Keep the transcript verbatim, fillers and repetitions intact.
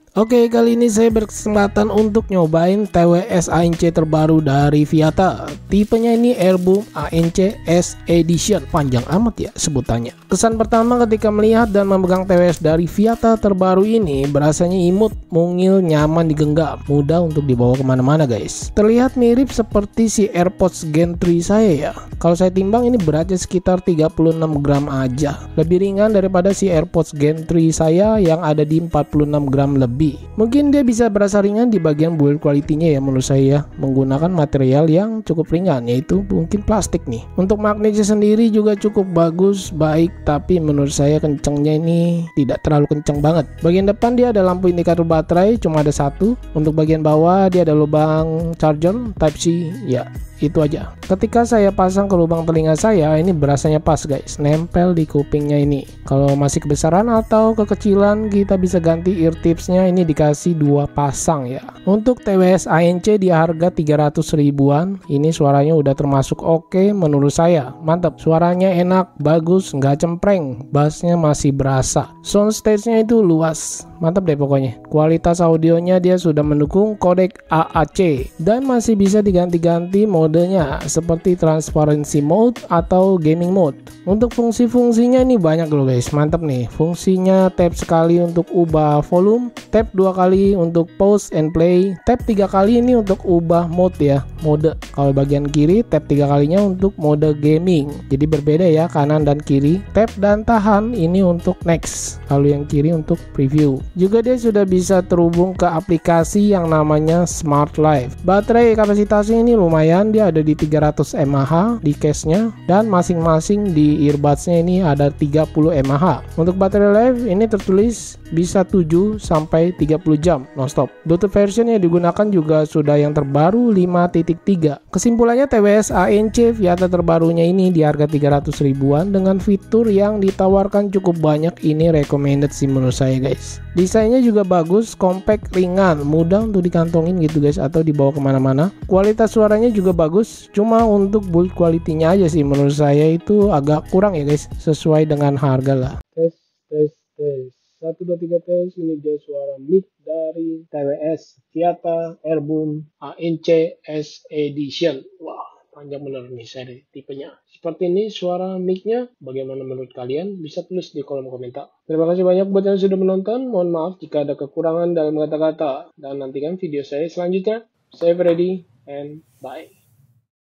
Oke, kali ini saya berkesempatan untuk nyobain T W S A N C terbaru dari Viata. Tipenya ini Airboom A N C S Edition. Panjang amat ya sebutannya. Kesan pertama ketika melihat dan memegang T W S dari Viata terbaru ini, berasanya imut, mungil, nyaman digenggam, mudah untuk dibawa kemana-mana guys. Terlihat mirip seperti si AirPods Gen tiga saya ya. Kalau saya timbang ini beratnya sekitar tiga puluh enam gram aja. Lebih ringan daripada si AirPods Gen tiga saya yang ada di empat puluh enam gram lebih. Mungkin dia bisa berasa ringan di bagian build quality-nya ya menurut saya, menggunakan material yang cukup ringan, yaitu mungkin plastik nih. Untuk magnetnya sendiri juga cukup bagus, baik, tapi menurut saya kencengnya ini tidak terlalu kenceng banget. Bagian depan dia ada lampu indikator baterai, cuma ada satu. Untuk bagian bawah dia ada lubang charger Type C, ya itu aja. Ketika saya pasang ke lubang telinga saya, ini berasanya pas guys, nempel di kupingnya ini. Kalau masih kebesaran atau kekecilan, kita bisa ganti ear tipsnya, ini dikasih dua pasang ya. Untuk T W S A N C di harga tiga ratus ribuan, ini suaranya udah termasuk oke menurut saya. Mantap, suaranya enak, bagus, nggak cempreng, bassnya masih berasa. Soundstage-nya itu luas, mantap deh pokoknya. Kualitas audionya dia sudah mendukung kodek A A C dan masih bisa diganti-ganti modenya seperti transparency mode atau gaming mode. Untuk fungsi-fungsinya ini banyak loh guys, mantap nih. Fungsinya tap sekali untuk ubah volume, tap dua kali untuk pause and play, tap tiga kali ini untuk ubah mode ya, mode. Kalau bagian kiri tap tiga kalinya untuk mode gaming, jadi berbeda ya kanan dan kiri. Tap dan tahan ini untuk next, kalau yang kiri untuk preview. Juga dia sudah bisa terhubung ke aplikasi yang namanya Smart Life. Baterai kapasitasnya ini lumayan, dia ada di tiga ratus mAh di case-nya, dan masing-masing di earbuds-nya ini ada tiga puluh mAh. Untuk baterai life ini tertulis bisa tujuh sampai tiga puluh jam nonstop. Bluetooth version yang digunakan juga sudah yang terbaru lima titik tiga. Kesimpulannya T W S A N C Viata terbarunya ini di harga tiga ratus ribuan dengan fitur yang ditawarkan cukup banyak, ini recommended sih menurut saya guys. Desainnya juga bagus, compact, ringan, mudah untuk dikantongin gitu guys atau dibawa kemana-mana. Kualitas suaranya juga bagus, cuma untuk build quality-nya aja sih menurut saya itu agak kurang ya guys, sesuai dengan harga lah. Tes tes tes satu dua tiga tes, ini dia suara mic dari T W S Viata Airboom A N C S Edition. Wah, panjang bener nih seri tipenya. Seperti ini suara mic-nya. Bagaimana menurut kalian? Bisa tulis di kolom komentar. Terima kasih banyak buat yang sudah menonton. Mohon maaf jika ada kekurangan dalam kata-kata. Dan nantikan video saya selanjutnya. Saya Freddy and bye.